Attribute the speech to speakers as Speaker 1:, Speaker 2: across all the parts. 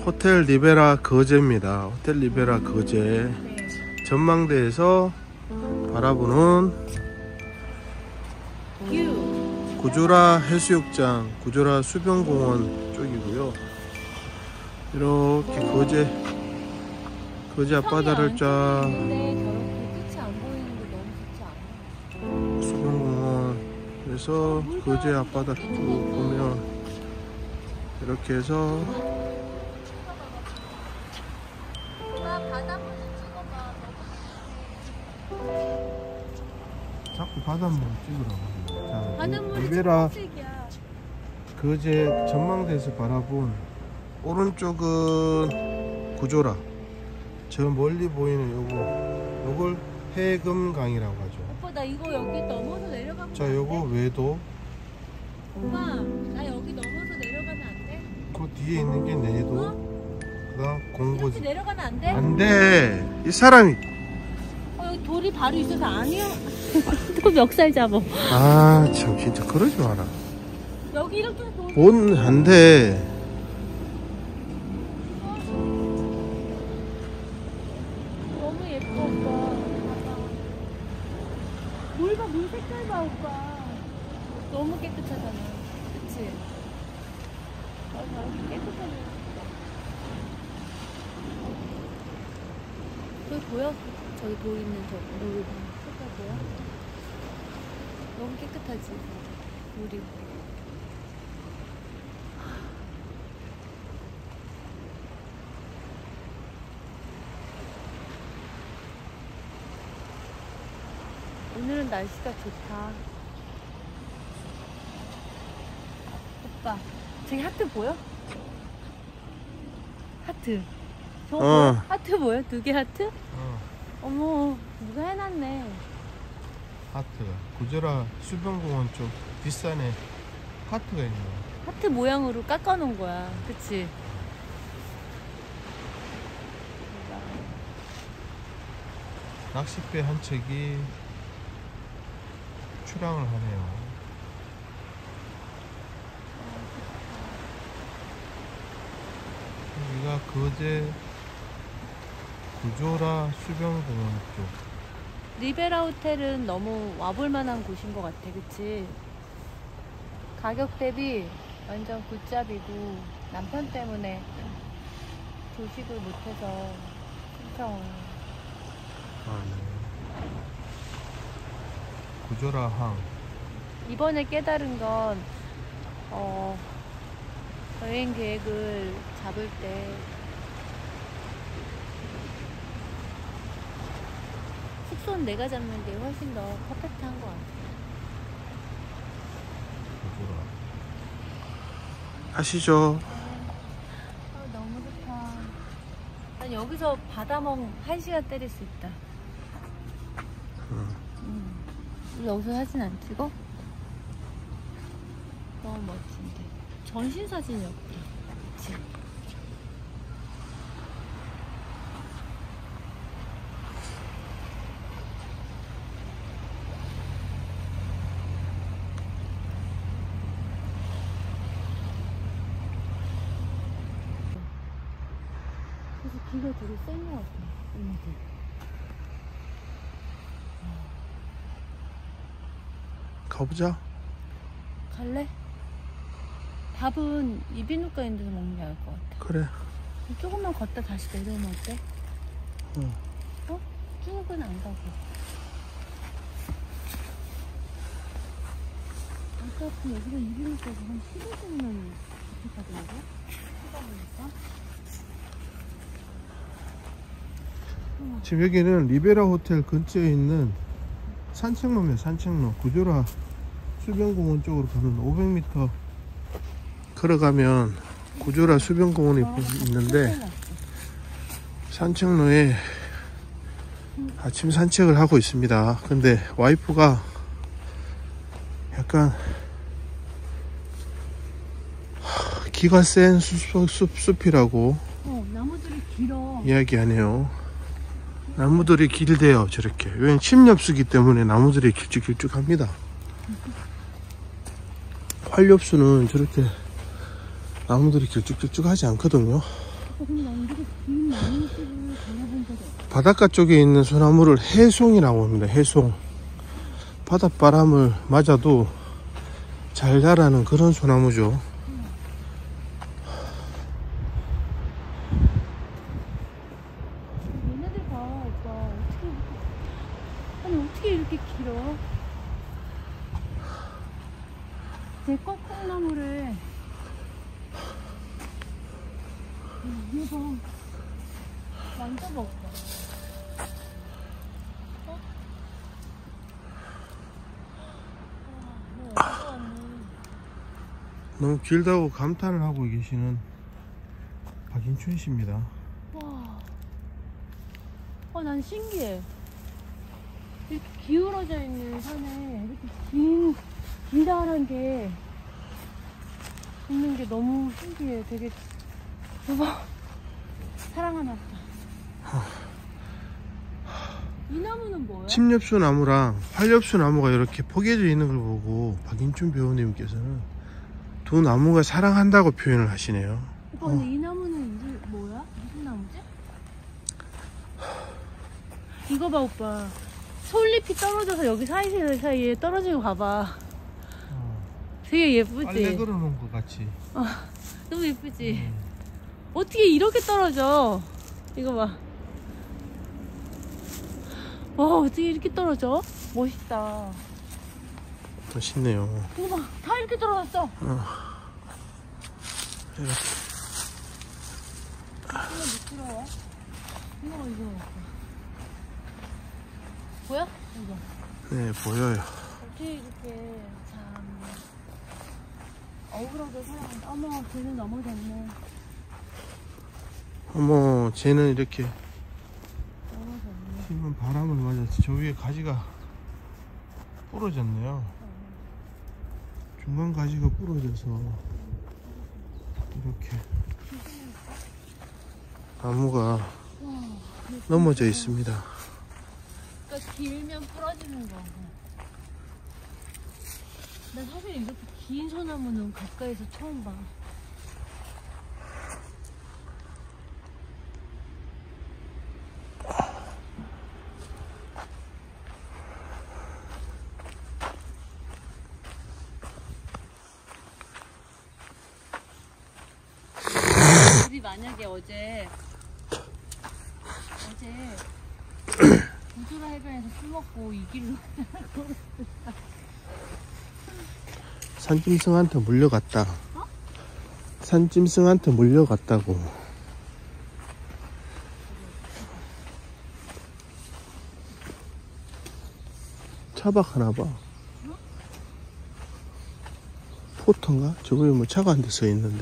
Speaker 1: 호텔 리베라 거제입니다. 호텔 리베라 거제 전망대에서 바라보는 구조라 해수욕장, 구조라 수변공원 쪽이고요. 이렇게 거제 앞바다를 쫙 수변공원에서 거제 앞바다를 쭉 보면 이렇게 해서 자꾸 바닷물 찍으라고. 자, 리베라 거제 전망대에서 바라본 오른쪽은 구조라, 저 멀리 보이는 요걸 해금강이라고 하죠.
Speaker 2: 오빠 나 이거 여기 넘어서 내려가면
Speaker 1: 자, 요거 외도.
Speaker 2: 오빠 나 여기 넘어서 내려가면 안 돼?
Speaker 1: 그 뒤에 있는 게 내도. 그다음 공고지.
Speaker 2: 이렇게 내려가면 안 돼?
Speaker 1: 안 돼. 이 사람이.
Speaker 2: 여기 돌이 바로 있어서 아니야. 또 멱살 잡어.
Speaker 1: 아, 참 진짜 그러지 마라.
Speaker 2: 여기 이렇게 돌.
Speaker 1: 뭔 안 돼.
Speaker 2: 너무 예뻐 오빠. 봐봐. 물 봐, 물 색깔 봐 오빠. 너무 깨끗하잖아. 그치? 맞아, 깨끗하네. 저기 보여? 저기 돌 있는 저 물 색깔 보여? 너무 깨끗하지? 물이. 오늘은 날씨가 좋다. 오빠, 저기 하트 보여? 하트. 저거 보여? 하트 보여? 2개 하트? 어머, 누가 해놨네.
Speaker 1: 하트. 구조라 수변공원 쪽 뒷산에 하트가 있네.
Speaker 2: 하트 모양으로 깎아놓은 거야. 그치?
Speaker 1: 낚싯배 한 척이 출항을 하네요. 여기가 거제 구조라 수변공원 쪽.
Speaker 2: 리베라 호텔은 너무 와볼 만한 곳인 것 같아. 그치? 가격 대비 완전 굿잡이고 남편 때문에 조식을 못해서 신청을.
Speaker 1: 아, 네. 구조라 항.
Speaker 2: 이번에 깨달은 건 여행 계획을 잡을 때 숙소는 내가 잡는 게 훨씬 더 퍼펙트한 것 같아.
Speaker 1: 구조라. 아시죠?
Speaker 2: 너무 좋다. 난 여기서 바다멍 1시간 때릴 수 있다. 여기서 사진 안 찍어? 너무 멋진데. 전신 사진이 없다. 그치? 그래서 비가 되게 센 것 같아. 오늘도.
Speaker 1: 가보자.
Speaker 2: 갈래? 밥은 이비인후과 있는 데서 먹는 게 나을 것 같아.
Speaker 1: 그래.
Speaker 2: 조금만 걷다 다시 내려오면 어때?
Speaker 1: 응.
Speaker 2: 어? 쭉은 안 가고. 아까 여기가 이비인후과에서 한 15분이면 어떻게 가더라고?
Speaker 1: 지금 여기는 리베라 호텔 근처에 있는 산책로면 산책로. 구조라 수변공원 쪽으로 가면 500m 걸어가면 구조라 수변공원이 있는데, 산책로에 아침 산책을 하고 있습니다. 근데 와이프가 약간 기가 센 숲이라고
Speaker 2: 나무들이 길어.
Speaker 1: 이야기하네요. 나무들이 길대요. 저렇게. 왜냐면 침엽수기 때문에 나무들이 길쭉길쭉합니다. 활엽수는 저렇게 나무들이 길쭉길쭉하지 않거든요.
Speaker 2: 근데 난 이렇게 긴 나무숲을 걸어본 적이 없어.
Speaker 1: 바닷가 쪽에 있는 소나무를 해송이라고 합니다. 해송. 바닷바람을 맞아도 잘 자라는 그런 소나무죠.
Speaker 2: 얘네들 봐, 오빠. 어떻게 이렇게 길어? 제 꺾콩나무를 이거 봐. 만져봐, 오빠. 어? 와, 어디가 왔니?
Speaker 1: 너무 길다고 감탄을 하고 계시는 박인춘 씨입니다.
Speaker 2: 와. 난 신기해. 이렇게 기울어져 있는 산에 이렇게 길다란 게 있는 게 너무 신기해. 되게 대박. 사랑하나 보다. 이 나무는 뭐야?
Speaker 1: 침엽수 나무랑 활엽수 나무가 이렇게 포개져 있는 걸 보고 박인춘 배우님께서는 두 나무가 사랑한다고 표현을 하시네요.
Speaker 2: 오빠 근데 이 나무는 이게 뭐야? 무슨 나무지? 이거 봐 오빠. 솔잎이 떨어져서 여기 사이에 떨어지는 거 봐봐. 되게 예쁘지?
Speaker 1: 빨래 걸어놓은 것 같이.
Speaker 2: 너무 예쁘지? 어떻게 이렇게 떨어져? 이거 봐. 와 어떻게 이렇게 떨어져? 멋있다.
Speaker 1: 멋있네요.
Speaker 2: 이거 봐. 다 이렇게 떨어졌어.
Speaker 1: 이렇게.
Speaker 2: 이거 미끄러워. 이거. 보여? 이거.
Speaker 1: 네, 보여요.
Speaker 2: 어떻게 이렇게 참 억울하게 살아간다. 어머 걔는 넘어졌네.
Speaker 1: 어머, 쟤는 이렇게
Speaker 2: 넘어졌네.
Speaker 1: 심한 바람을 맞아서 저 위에 가지가 부러졌네요. 중간 가지가 부러져서 이렇게 나무가 넘어져 있습니다.
Speaker 2: 그러니까 길면 부러지는 거. 나 사실 이렇게 긴 소나무는 가까이서 처음 봐. 우리 만약에 어제 우주라 해변에서 술 먹고 이 길로
Speaker 1: 산짐승한테 물려갔다. 산짐승한테 물려갔다고. 차박하나봐. 포터인가? 저거에 뭐 차가 한 대 서 있는데.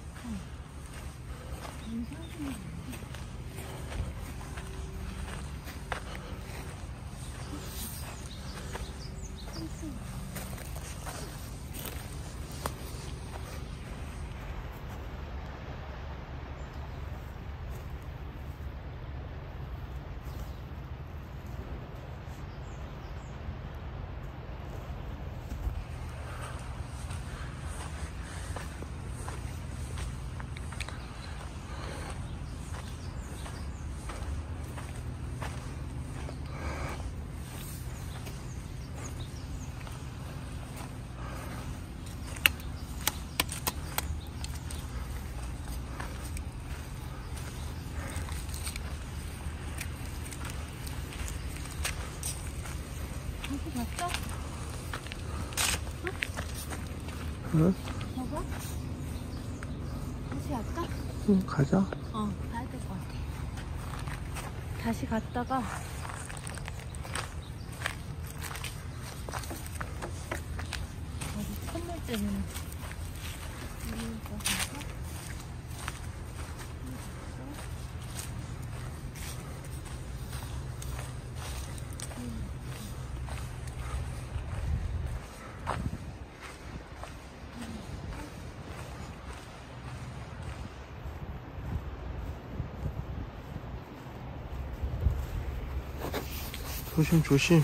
Speaker 2: 다시 갔어?
Speaker 1: 응?
Speaker 2: 저거? 다시 갈까?
Speaker 1: 응, 가자.
Speaker 2: 가야 될 것 같아. 다시 갔다가 어디 선물제는 이거 가서
Speaker 1: 조심, 조심.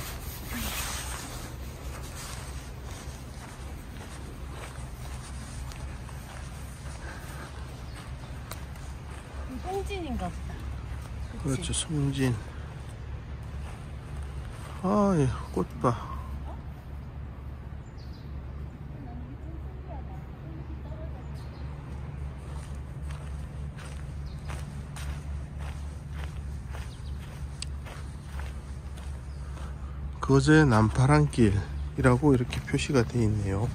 Speaker 1: 그렇죠, 송진. 아, 예, 꽃봐. 거제 남파랑길이라고 이렇게 표시가 되어 있네요.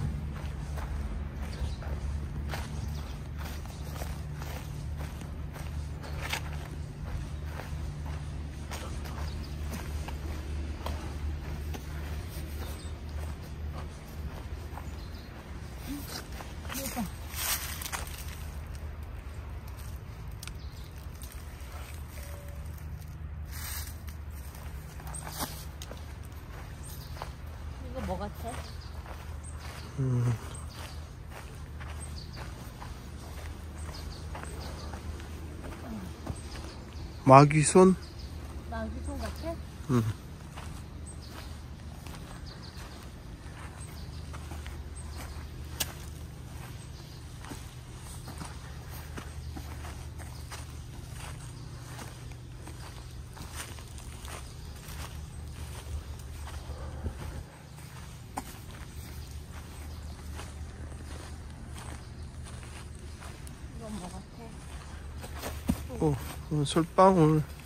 Speaker 2: 이거 뭐 같아?
Speaker 1: 마귀손?
Speaker 2: 마귀손 같아?
Speaker 1: 응.
Speaker 2: 이건 뭐 같아?
Speaker 1: 솔방울.